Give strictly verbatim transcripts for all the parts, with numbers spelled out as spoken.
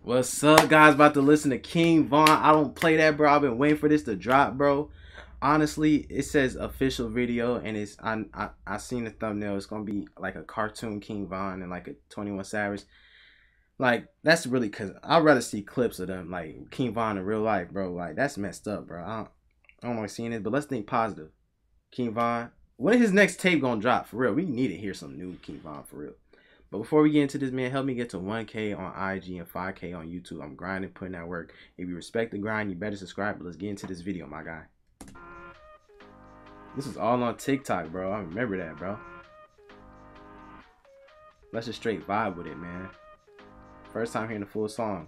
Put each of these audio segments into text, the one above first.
What's up, guys? About to listen to King Von. I don't play that, bro. I've been waiting for this to drop, bro. Honestly, it says official video, and it's I I, I seen the thumbnail. It's gonna be like a cartoon King Von and like a twenty-one Savage. Like, that's really cause I'd rather see clips of them, like King Von in real life, bro. Like, that's messed up, bro. I don't, I don't like seeing it, but let's think positive. King Von, when is his next tape gonna drop? For real, we need to hear some new King Von for real. But before we get into this, man, help me get to one K on I G and five K on YouTube. I'm grinding, putting that work. If you respect the grind, you better subscribe. But let's get into this video, my guy. This is all on TikTok, bro. I remember that, bro. Let's just straight vibe with it, man. First time hearing the full song.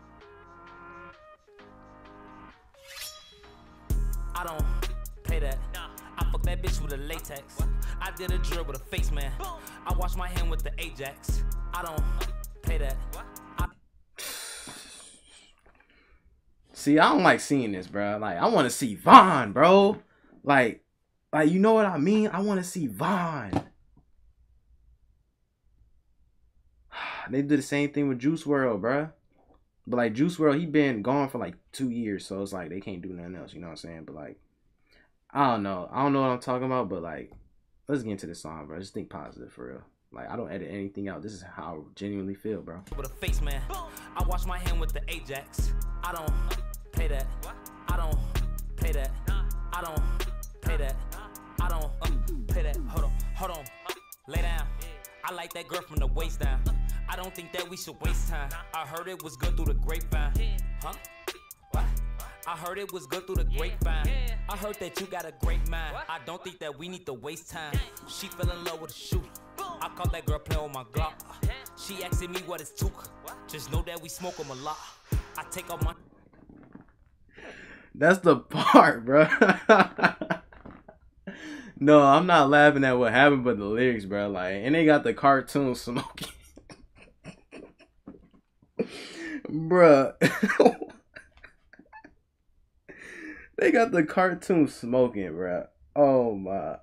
I don't pay that. I fuck that bitch with a latex. I did a drill with a face, man. I wash my hand with the Ajax. I don't pay that. I See, I don't like seeing this, bro. Like, I want to see Von, bro. Like, like you know what I mean? I want to see Von. They did the same thing with Juice world, bro. But like Juice world, he been gone for like two years, so it's like they can't do nothing else. You know what I'm saying? But like, I don't know. I don't know what I'm talking about, but like, let's get into this song, bro. Just think positive for real. Like, I don't edit anything out. This is how I genuinely feel, bro. with a face, man. I wash my hand with the Ajax. I don't pay that. I don't pay that. I don't pay that. I don't uh, pay that. Hold on, hold on. Lay down. I like that girl from the waist down. I don't think that we should waste time. I heard it was good through the grapevine. Huh? What? I heard it was good through the grapevine. I heard that you got a great mind. I don't think that we need to waste time. She fell in love with a shooter. I caught that girl playing with my Glock. She asking me what is took. Just know that we smoke them a lot. I take off my... That's the part, bro. No, I'm not laughing at what happened, but the lyrics, bro. Like, and they got the cartoon smoking. Bruh. They got the cartoon smoking, bruh. Oh my.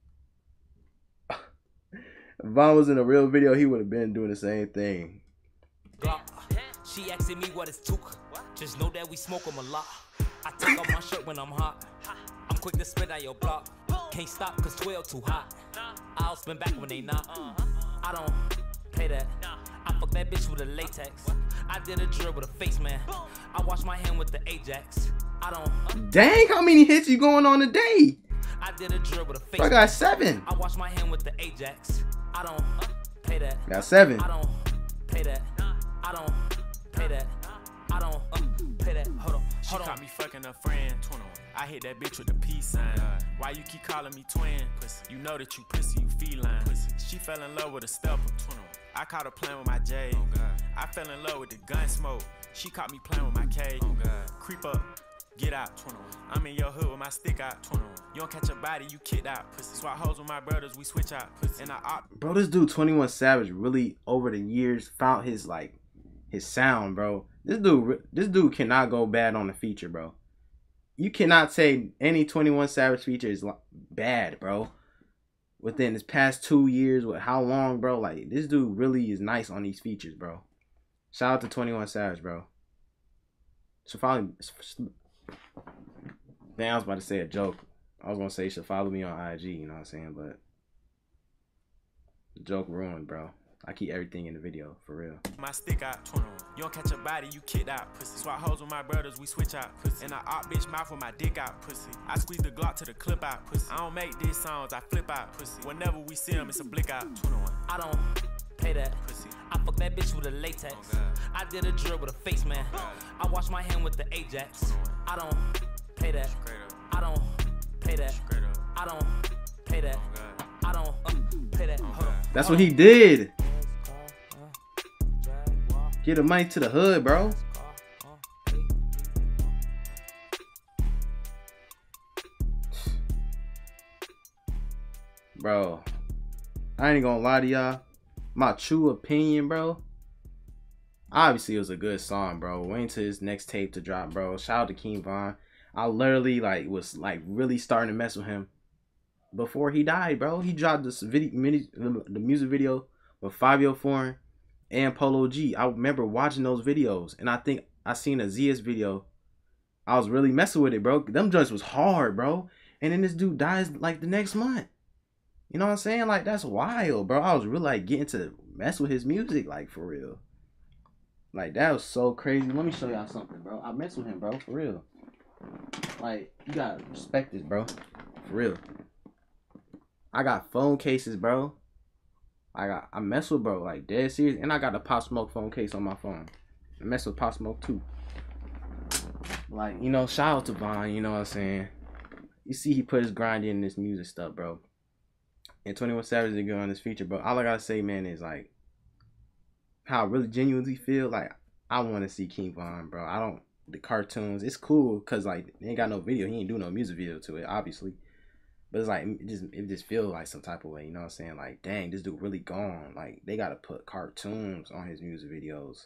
If Von was in a real video, he would have been doing the same thing. She asking me what is took. Just know that we smoke them a lot. I take off my shirt when I'm hot. I'm quick to spit out your block. Can't stop cause twelve too hot. I'll spin back when they not. I don't pay that. I fuck that bitch with a latex. I did a drill with a face, man. I wash my hand with the Ajax. I don't. Dang, how many hits you going on a day? I did a drill with a face. I got seven. I wash my hand with the Ajax. I don't pay that. Got seven. I don't pay that. I don't pay that. I don't uh, pay that. Hold on. She Hold caught on. me fucking a friend. I hit that bitch with the peace sign. Why you keep calling me twin? You know that you pussy, you feline. She fell in love with a stepper. I caught her playing with my J. I fell in love with the gun smoke. She caught me playing with my K. Creep up, get out. I'm in your hood with my stick out. You don't catch a body, you kicked out. Swap hoes with my brothers, we switch out. And I opt. Bro, this dude twenty-one Savage really over the years found his like his sound, bro. This dude this dude cannot go bad on the feature, bro. You cannot say any twenty-one Savage feature is bad, bro. Within his past two years, with how long, bro? Like, this dude really is nice on these features, bro. Shout out to twenty-one Savage, bro. So follow me. Man, I was about to say a joke. I was gonna say you should follow me on I G, you know what I'm saying? But the joke ruined, bro. I keep everything in the video, for real. My stick out. You don't catch a body, you kicked out. Pussy. Swap hoes with my brothers, we switch out. Pussy. And I op bitch mouth with my dick out. Pussy. I squeeze the Glock to the clip out. Pussy. I don't make these songs, I flip out. Pussy. Whenever we see them, it's a blick out. I don't pay that. Pussy. I fuck that bitch with a latex. Oh, I did a drill with a face, man. I wash my hand with the Ajax. I don't pay that. I don't pay that. I don't pay that. I don't uh, pay that. Hold on. That's what he did. Get the money to the hood, bro. Bro, I ain't gonna lie to y'all. My true opinion, bro. Obviously, it was a good song, bro. Waiting till his next tape to drop, bro. Shout out to King Von. I literally like was like really starting to mess with him before he died, bro. He dropped this video, the music video with Fabio Foreign. and Polo G. I remember watching those videos, and I think I seen a Z S video. I was really messing with it, bro. Them joints was hard, bro. And then this dude dies like the next month. You know what I'm saying? Like, that's wild, bro. I was really like getting to mess with his music, like, for real. Like, that was so crazy. Let me show y'all something, bro. I mess with him, bro, for real. Like, you gotta respect this, bro. For real. I got phone cases, bro. I got I mess with bro, like dead serious. And I got a Pop Smoke phone case on my phone. I mess with Pop Smoke too. Like, you know, shout out to Von, you know what I'm saying? You see he put his grind in this music stuff, bro. And twenty-one Savage is good on this feature, bro. All I gotta say, man, is like how I really genuinely feel. Like, I wanna see King Von, bro. I don't the cartoons, it's cool because like they ain't got no video. He ain't do no music video to it, obviously. But it's like it just it just feels like some type of way, you know what I'm saying? Like, dang, this dude really gone. Like, they gotta put cartoons on his music videos.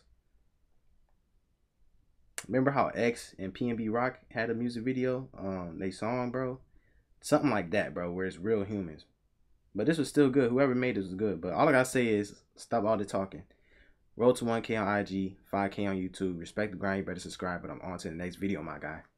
Remember how X and P N B Rock had a music video? Um, they song, bro. Something like that, bro, where it's real humans. But this was still good. Whoever made this was good. But all I gotta say is stop all the talking. Roll to one K on I G, five K on YouTube. Respect the grind. You better subscribe. But I'm on to the next video, my guy.